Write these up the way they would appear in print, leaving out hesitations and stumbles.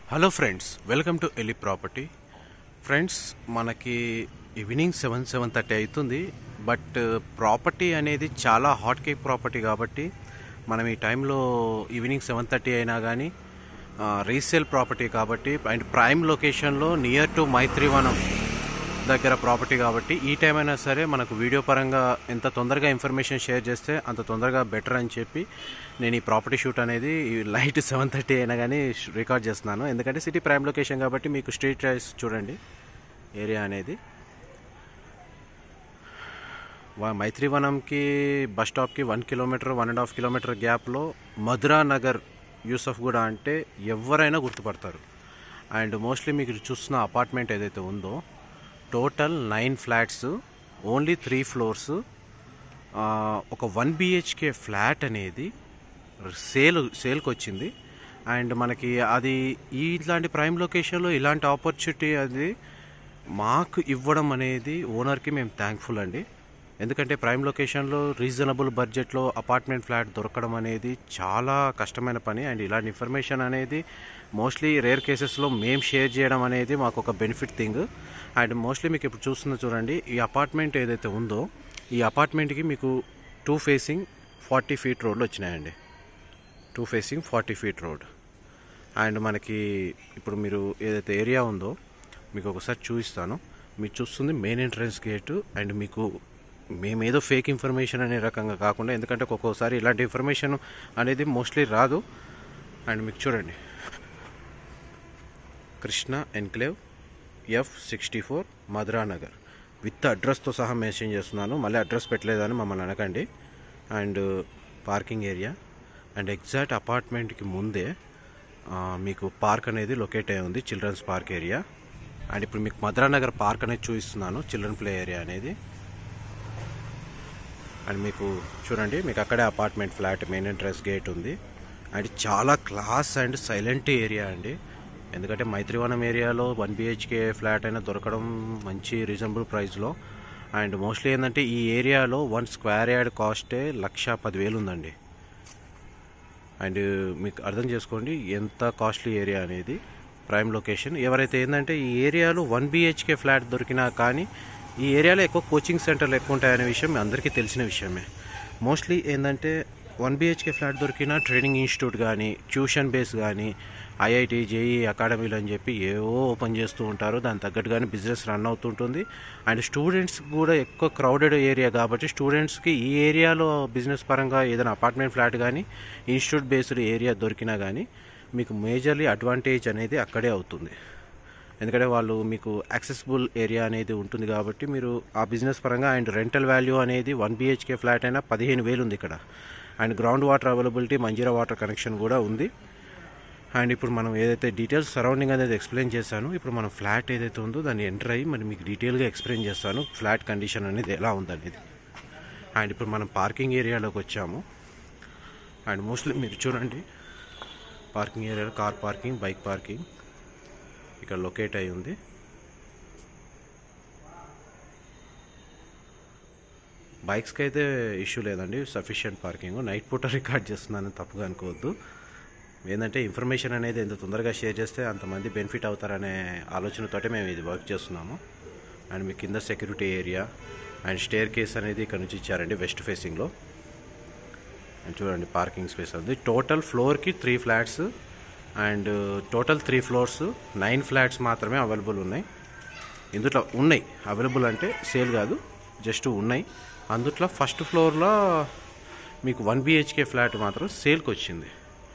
Hello friends, welcome to ఎలి property. Friends, మనకి evening 7:30 అవుతుంది. బట్ ప్రాపర్టీ అనేది చాలా హాట్ కేక్ ప్రాపర్టీ కాబట్టి మనం ఈ టైంలో ఈవినింగ్ 7:30 అయినా కానీ రీసేల్ ప్రాపర్టీ కాబట్టి అండ్ ప్రైమ్ లొకేషన్లో నియర్ టు మైత్రివనం దగ్గర ప్రాపర్టీ కాబట్టి ఈ టైం అయినా సరే మనకు వీడియో పరంగా ఎంత తొందరగా ఇన్ఫర్మేషన్ షేర్ చేస్తే అంత తొందరగా బెటర్ అని చెప్పి నేను ఈ ప్రాపర్టీ షూట్ అనేది లైట్ 7:30 అయినా కానీ రికార్డ్ చేస్తున్నాను. ఎందుకంటే సిటీ ప్రైమ్ లొకేషన్ కాబట్టి మీకు స్ట్రీట్ వైస్ చూడండి ఏరియా అనేది. మైత్రివనంకి బస్ స్టాప్కి 1 కిలోమీటర్ 1.5 కిలోమీటర్ గ్యాప్లో మధురా నగర్ యూసఫ్గూడ అంటే ఎవరైనా గుర్తుపడతారు. అండ్ మోస్ట్లీ మీకు చూస్తున్న అపార్ట్మెంట్ ఏదైతే ఉందో టోటల్ 9 ఫ్లాట్స్, ఓన్లీ 3 ఫ్లోర్స్. ఒక 1 BHK ఫ్లాట్ అనేది సేల్కి వచ్చింది. అండ్ మనకి అది ఇట్లాంటి ప్రైమ్ లొకేషన్లో ఇలాంటి ఆపర్చునిటీ అది మాకు ఇవ్వడం అనేది ఓనర్కి మేము థ్యాంక్ఫుల్ అండి. ఎందుకంటే ప్రైమ్ లొకేషన్లో రీజనబుల్ బడ్జెట్లో అపార్ట్మెంట్ ఫ్లాట్ దొరకడం అనేది చాలా కష్టమైన పని. అండ్ ఇలాంటి ఇన్ఫర్మేషన్ అనేది మోస్ట్లీ రేర్ కేసెస్లో మేము షేర్ చేయడం అనేది మాకు ఒక బెనిఫిట్ థింగ్. అండ్ మోస్ట్లీ మీకు ఇప్పుడు చూడండి, ఈ అపార్ట్మెంట్ ఏదైతే ఉందో ఈ అపార్ట్మెంట్కి మీకు 2 ఫేసింగ్ 40 ఫీట్ రోడ్లు వచ్చినాయండి. 2 ఫేసింగ్ 40 ఫీట్ రోడ్. అండ్ మనకి ఇప్పుడు మీరు ఏదైతే ఏరియా ఉందో మీకు ఒకసారి చూపిస్తాను. మీరు చూస్తుంది మెయిన్ ఎంట్రన్స్ గేటు. అండ్ మీకు మేమేదో ఫేక్ ఇన్ఫర్మేషన్ అనే రకంగా కాకుండా, ఎందుకంటే ఒక్కొక్కసారి ఇలాంటి ఇన్ఫర్మేషన్ అనేది మోస్ట్లీ రాదు. అండ్ మీకు చూడండి, Krishna enclave F64 Madhura Nagar with అడ్రస్తో సహా మెన్షన్ చేస్తున్నాను. మళ్ళీ అడ్రస్ పెట్టలేదని మమ్మల్ని అనకండి. And parking area and exact అపార్ట్మెంట్కి ముందే మీకు పార్క్ అనేది లొకేట్ అయి ఉంది, చిల్డ్రన్స్ పార్క్ ఏరియా. అండ్ ఇప్పుడు మీకు మధురా నగర్ పార్క్ అనేది చూపిస్తున్నాను, చిల్డ్రన్ ప్లే ఏరియా అనేది. అండ్ మీకు చూడండి, మీకు అక్కడే apartment flat main entrance gate ఉంది. అండ్ చాలా క్లాస్ అండ్ సైలెంట్ ఏరియా అండి. ఎందుకంటే మైత్రివనం ఏరియాలో 1 BHK ఫ్లాట్ అయినా దొరకడం మంచి రీజనబుల్ ప్రైస్లో. అండ్ మోస్ట్లీ ఏంటంటే ఈ ఏరియాలో 1 స్క్వేర్ యార్డ్ కాస్టే 1,10,000 ఉందండి. అండ్ మీకు అర్థం చేసుకోండి ఎంత కాస్ట్లీ ఏరియా అనేది. ప్రైమ్ లొకేషన్ ఎవరైతే ఏంటంటే ఈ ఏరియాలో 1 BHK ఫ్లాట్ దొరికినా కానీ ఈ ఏరియాలో ఎక్కువ కోచింగ్ సెంటర్లు ఎక్కువ ఉంటాయనే విషయం అందరికీ తెలిసిన విషయమే. మోస్ట్లీ ఏంటంటే 1 BHK ఫ్లాట్ దొరికిన ట్రైనింగ్ ఇన్స్టిట్యూట్ కానీ, ట్యూషన్ బేస్ కానీ, IIT JEE అకాడమీలు అని చెప్పి ఏవో ఓపెన్ చేస్తూ ఉంటారు. దాని తగ్గట్టుగానే బిజినెస్ రన్ అవుతుంటుంది. అండ్ స్టూడెంట్స్ కూడా ఎక్కువ క్రౌడెడ్ ఏరియా కాబట్టి స్టూడెంట్స్కి ఈ ఏరియాలో బిజినెస్ పరంగా ఏదైనా అపార్ట్మెంట్ ఫ్లాట్ కానీ ఇన్స్టిట్యూట్ బేస్డ్ ఏరియా దొరికినా కానీ మీకు మేజర్లీ అడ్వాంటేజ్ అనేది అక్కడే అవుతుంది. ఎందుకంటే వాళ్ళు మీకు యాక్సెసిబుల్ ఏరియా అనేది ఉంటుంది కాబట్టి మీరు ఆ బిజినెస్ పరంగా. అండ్ రెంటల్ వాల్యూ అనేది 1 BHK ఫ్లాట్ అయినా 15,000 ఉంది ఇక్కడ. And ground water availability, Manjira water connection కూడా ఉంది. అండ్ ఇప్పుడు మనం ఏదైతే డీటెయిల్స్ సరౌండింగ్ అనేది ఎక్స్ప్లెయిన్ చేశాను, ఇప్పుడు మనం ఫ్లాట్ ఏదైతే ఉందో దాన్ని ఎంటర్ అయ్యి మరి మీకు డీటెయిల్గా ఎక్స్ప్లెయిన్ చేస్తాను ఫ్లాట్ కండిషన్ అనేది ఎలా ఉందనేది. అండ్ ఇప్పుడు మనం పార్కింగ్ ఏరియాలోకి వచ్చాము. అండ్ మోస్ట్లీ మీరు చూడండి, పార్కింగ్ ఏరియాలో కార్ పార్కింగ్, బైక్ పార్కింగ్ ఇక్కడ లొకేట్ అయి ఉంది. బైక్స్కి అయితే ఇష్యూ లేదండి, సఫిషియంట్ పార్కింగ్. నైట్ పూట రికార్డ్ చేస్తున్నాను, తప్పుగా అనుకోవద్దు. ఏంటంటే ఇన్ఫర్మేషన్ అనేది ఎంత తొందరగా షేర్ చేస్తే అంతమంది బెనిఫిట్ అవుతారనే ఆలోచనతోటే మేము ఇది వర్క్ చేస్తున్నాము. అండ్ మీ కింద security area and staircase అనేది ఇక్కడ నుంచి ఇచ్చారండి వెస్ట్ ఫేసింగ్లో. అండ్ చూడండి పార్కింగ్ స్పేస్ ఉంది. టోటల్ ఫ్లోర్కి 3 flats and total 3 floors 9 flats మాత్రమే అవైలబుల్ ఉన్నాయి. ఇందులో ఉన్నాయి అవైలబుల్ అంటే సేల్ కాదు, జస్ట్ ఉన్నాయి. అందుట్లో ఫస్ట్ ఫ్లోర్లో మీకు 1 BHK ఫ్లాట్ మాత్రం సేల్కి వచ్చింది.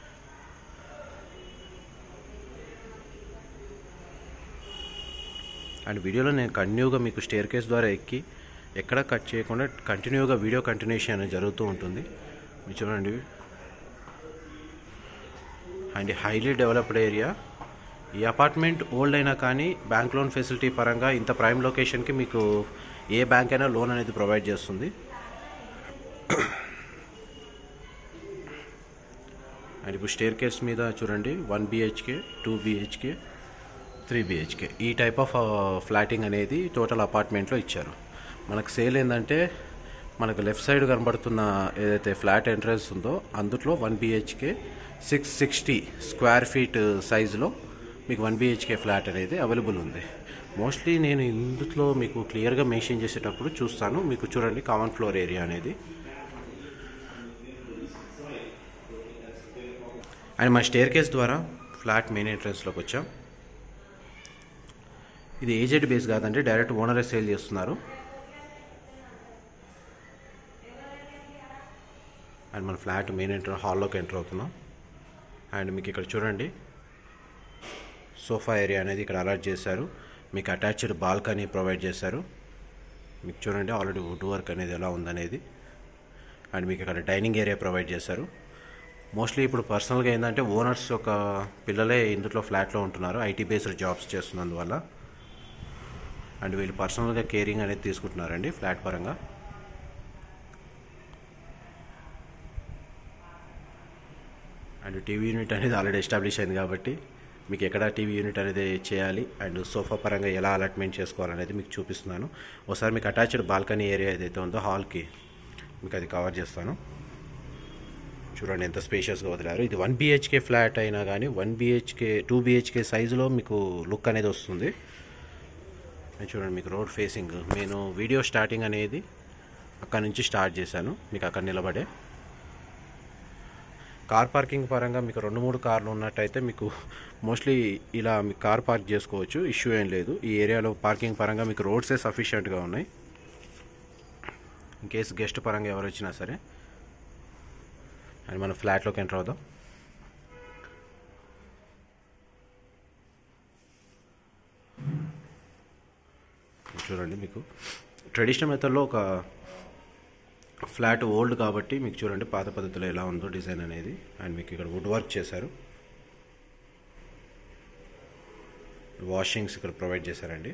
అండ్ వీడియోలో నేను కంటిన్యూగా మీకు స్టేర్ కేస్ ద్వారా ఎక్కి ఎక్కడ కట్ చేయకుండా కంటిన్యూగా వీడియో కంటిన్యూషన్ అనేది జరుగుతూ ఉంటుంది. మీరు చూడండి. And highly developed area. ఈ అపార్ట్మెంట్ ఓల్డ్ అయినా కానీ బ్యాంక్ లోన్ ఫెసిలిటీ పరంగా ఇంత ప్రైమ్ లొకేషన్కి మీకు ఏ బ్యాంక్ అయినా లోన్ అనేది ప్రొవైడ్ చేస్తుంది. అండ్ ఇప్పుడు స్టేర్ కేస్ మీద చూడండి 1 BHK 2 BHK 3 BHK ఈ టైప్ ఆఫ్ ఫ్లాటింగ్ అనేది టోటల్ అపార్ట్మెంట్లో ఇచ్చారు. మనకు సేల్ ఏంటంటే మనకు లెఫ్ట్ సైడ్ కనబడుతున్న ఏదైతే ఫ్లాట్ ఎంట్రన్స్ ఉందో అందులో 1 BHK 660 స్క్వేర్ ఫీట్ సైజులో మీకు 1 BHK ఫ్లాట్ అనేది అవైలబుల్ ఉంది. మోస్ట్లీ నేను ఇందులో మీకు క్లియర్గా మెన్షన్ చేసేటప్పుడు చూస్తాను. మీకు చూడండి కామన్ ఫ్లోర్ ఏరియా అనేది. అండ్ మా స్టేర్ కేస్ ద్వారా ఫ్లాట్ మెయిన్ ఎంట్రన్స్లోకి వచ్చాం. ఇది ఏజెడ్ బేస్ కాదండి, డైరెక్ట్ ఓనరే సేల్ చేస్తున్నారు. అండ్ మన ఫ్లాట్ మెయిన్ హాల్లోకి ఎంటర్ అవుతున్నాం. అండ్ మీకు ఇక్కడ చూడండి సోఫా ఏరియా అనేది ఇక్కడ అలాట్ చేశారు. మీకు అటాచ్డ్ బాల్కనీ ప్రొవైడ్ చేశారు. మీకు చూడండి ఆల్రెడీ వుడ్ వర్క్ అనేది ఎలా ఉందనేది. అండ్ మీకు ఇక్కడ డైనింగ్ ఏరియా ప్రొవైడ్ చేశారు. మోస్ట్లీ ఇప్పుడు పర్సనల్గా ఏంటంటే ఓనర్స్ ఒక పిల్లలే ఇందులో ఫ్లాట్లో ఉంటున్నారు, ఐటీ బేస్డ్ జాబ్స్ చేస్తున్నందువల్ల. అండ్ వీళ్ళు పర్సనల్గా కేరింగ్ అనేది తీసుకుంటున్నారండి ఫ్లాట్ పరంగా. అండ్ టీవీ యూనిట్ అనేది ఆల్రెడీ ఎస్టాబ్లిష్ అయింది కాబట్టి మీకు ఎక్కడ టీవీ యూనిట్ అనేది చేయాలి అండ్ సోఫా పరంగా ఎలా అలాట్మెంట్ చేసుకోవాలనేది మీకు చూపిస్తున్నాను. ఒకసారి మీకు అటాచ్డ్ బాల్కనీ ఏరియా ఏదైతే ఉందో హాల్కి మీకు అది కవర్ చేస్తాను. చూడండి ఎంత స్పేషియస్గా వదిలారు. ఇది 1 BHK ఫ్లాట్ అయినా కానీ 2 BHK సైజులో మీకు లుక్ అనేది వస్తుంది. చూడండి మీకు రోడ్ ఫేసింగ్, నేను వీడియో స్టార్టింగ్ అనేది అక్కడ నుంచి స్టార్ట్ చేశాను. మీకు అక్కడ నిలబడే కార్ పార్కింగ్ పరంగా మీకు 2-3 కార్లు ఉన్నట్టయితే మీకు మోస్ట్లీ ఇలా మీకు కార్ పార్క్ చేసుకోవచ్చు, ఇష్యూ ఏం లేదు. ఈ ఏరియాలో పార్కింగ్ పరంగా మీకు రోడ్సే సఫిషియెంట్గా ఉన్నాయి. ఇన్ కేసు గెస్ట్ పరంగా ఎవరు వచ్చినా సరే. అండ్ మనం ఫ్లాట్లోకి ఎంటర్ అవుదాం. చూడండి మీకు ట్రెడిషనల్ మెథడ్లో ఒక ఫ్లాట్ ఓల్డ్ కాబట్టి మీకు చూడండి పాత పద్ధతిలో ఎలా ఉందో డిజైన్ అనేది. అండ్ మీకు ఇక్కడ వుడ్ వర్క్ చేశారు. వాషింగ్స్ ఇక్కడ ప్రొవైడ్ చేశారండి.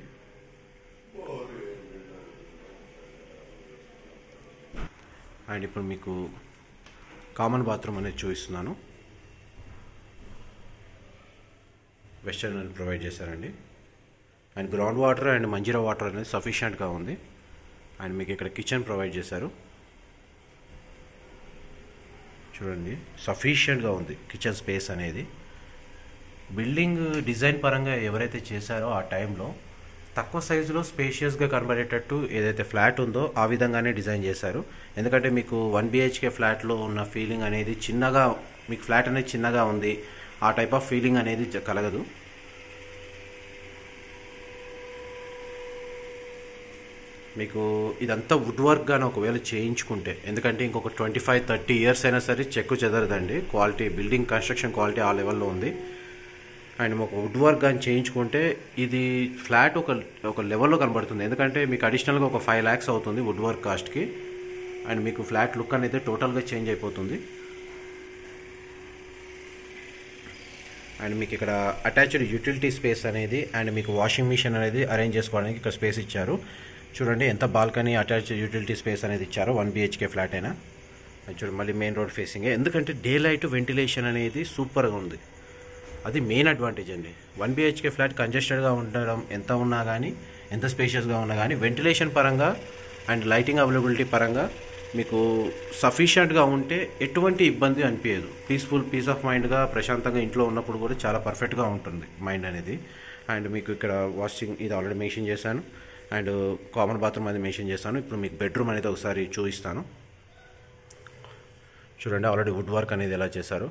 అండ్ ఇప్పుడు మీకు కామన్ బాత్రూమ్ అనేది చూపిస్తున్నాను. వెస్టర్న్ అని ప్రొవైడ్ చేశారండి. And ground water and Manjira water అనేది సఫిషియెంట్గా ఉంది. అండ్ మీకు ఇక్కడ కిచెన్ ప్రొవైడ్ చేశారు. చూడండి సఫిషియెంట్గా ఉంది కిచెన్ స్పేస్ అనేది. బిల్డింగ్ డిజైన్ పరంగా ఎవరైతే చేశారో ఆ టైంలో తక్కువ సైజులో స్పేషియస్గా కనబడేటట్టు ఏదైతే ఫ్లాట్ ఉందో ఆ విధంగానే డిజైన్ చేశారు. ఎందుకంటే మీకు 1 BHK ఫ్లాట్లో ఉన్న ఫీలింగ్ అనేది చిన్నగా, మీకు ఫ్లాట్ అనేది చిన్నగా ఉంది ఆ టైప్ ఆఫ్ ఫీలింగ్ అనేది కలగదు. మీకు ఇదంతా వుడ్ వర్క్ గానీ ఒకవేళ చేయించుకుంటే, ఎందుకంటే ఇంకొక 25-30 ఇయర్స్ అయినా సరే చెక్కు చెదరదండి. క్వాలిటీ, బిల్డింగ్ కన్స్ట్రక్షన్ క్వాలిటీ ఆ లెవెల్లో ఉంది. అండ్ ఒక వుడ్ వర్క్ కానీ చేయించుకుంటే ఇది ఫ్లాట్ ఒక లెవెల్లో కనబడుతుంది. ఎందుకంటే మీకు అడిషనల్గా ఒక 5 lakhs అవుతుంది వుడ్ వర్క్ కాస్ట్కి. అండ్ మీకు ఫ్లాట్ లుక్ అనేది టోటల్గా చేంజ్ అయిపోతుంది. అండ్ మీకు ఇక్కడ అటాచ్డ్ యూటిలిటీ స్పేస్ అనేది అండ్ మీకు వాషింగ్ మిషన్ అనేది అరేంజ్ చేసుకోవడానికి ఇక్కడ స్పేస్ ఇచ్చారు. చూడండి ఎంత బాల్కనీ అటాచ్డ్ యూటిలిటీ స్పేస్ అనేది ఇచ్చారు 1 BHK ఫ్లాట్ అయినా. చూడండి మళ్ళీ మెయిన్ రోడ్ ఫేసింగ్. ఎందుకంటే డే లైట్ వెంటిలేషన్ అనేది సూపర్గా ఉంది. అది మెయిన్ అడ్వాంటేజ్ అండి. 1 BHK ఫ్లాట్ కంజెస్టెడ్గా ఉండడం ఎంత ఉన్నా కానీ, ఎంత స్పేషియస్గా ఉన్నా కానీ వెంటిలేషన్ పరంగా అండ్ లైటింగ్ అవైలబిలిటీ పరంగా మీకు సఫిషియెంట్గా ఉంటే ఎటువంటి ఇబ్బంది అనిపించదు. పీస్ ఆఫ్ మైండ్గా ప్రశాంతంగా ఇంట్లో ఉన్నప్పుడు కూడా చాలా పర్ఫెక్ట్గా ఉంటుంది మైండ్ అనేది. అండ్ మీకు ఇక్కడ వాషింగ్ ఇది ఆల్రెడీ మెన్షన్ చేశాను. అండ్ కామన్ బాత్రూమ్ అనేది మెన్షన్ చేస్తాను. ఇప్పుడు మీకు బెడ్రూమ్ అనేది ఒకసారి చూపిస్తాను. చూడండి ఆల్రెడీ వుడ్ వర్క్ అనేది ఎలా చేశారు.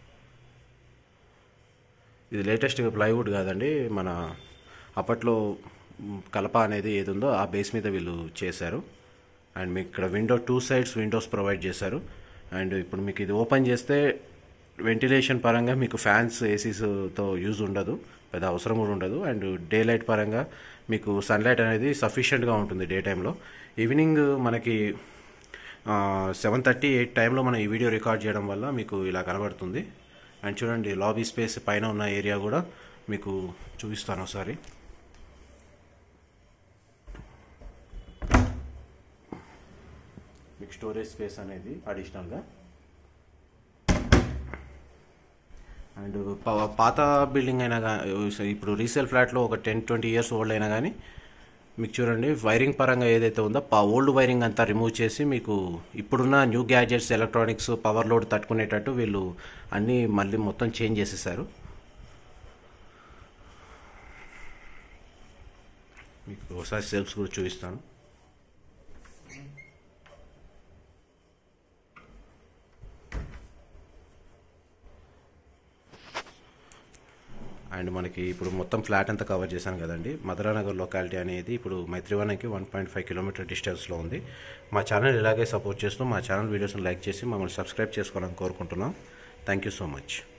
ఇది లేటెస్ట్ ప్లైవుడ్ కాదండి, మన అప్పట్లో కలప అనేది ఏది ఉందో ఆ బేస్ మీద వీళ్ళు చేశారు. అండ్ మీకు ఇక్కడ 2 sides విండోస్ ప్రొవైడ్ చేశారు. అండ్ ఇప్పుడు మీకు ఇది ఓపెన్ చేస్తే వెంటిలేషన్ పరంగా మీకు ఫ్యాన్స్, ఏసీస్తో యూజ్ ఉండదు, పెద్ద అవసరం కూడా ఉండదు. అండ్ డే లైట్ పరంగా మీకు సన్లైట్ అనేది సఫిషియెంట్గా ఉంటుంది డే టైంలో. ఈవినింగ్ మనకి 7:30-8 టైంలో మనం ఈ వీడియో రికార్డ్ చేయడం వల్ల మీకు ఇలా కనబడుతుంది. అండ్ చూడండి లాబీ స్పేస్ పైన ఉన్న ఏరియా కూడా మీకు చూపిస్తాను ఒకసారి. మీకు స్టోరేజ్ స్పేస్ అనేది అడిషనల్గా. అండ్ పాత బిల్డింగ్ అయినా కానీ, ఇప్పుడు రీసేల్ ఫ్లాట్లో ఒక 10-20 ఇయర్స్ ఓల్డ్ అయినా కానీ మీకు చూడండి వైరింగ్ పరంగా ఏదైతే ఉందో ఓల్డ్ వైరింగ్ అంతా రిమూవ్ చేసి మీకు ఇప్పుడున్న new gadgets, electronics, power load తట్టుకునేటట్టు వీళ్ళు అన్నీ మళ్ళీ మొత్తం చేంజ్ చేసేసారు. మీకు ఒకసారి సెల్ఫ్స్ కూడా చూపిస్తాను. అండ్ మనకి ఇప్పుడు మొత్తం ఫ్లాట్ అంతా కవర్ చేశాను కదండి. మధురానగర్ లొకాలిటీ అనేది ఇప్పుడు మైత్రివనంకి 1.5 కిలోమీటర్ డిస్టెన్స్లో ఉంది. మా ఛానల్ ఇలాగే సపోర్ట్ చేస్తూ మా ఛానల్ వీడియోస్ని లైక్ చేసి మమ్మల్ని సబ్స్క్రైబ్ చేసుకోవాలని కోరుకుంటున్నాం. Thank you so much.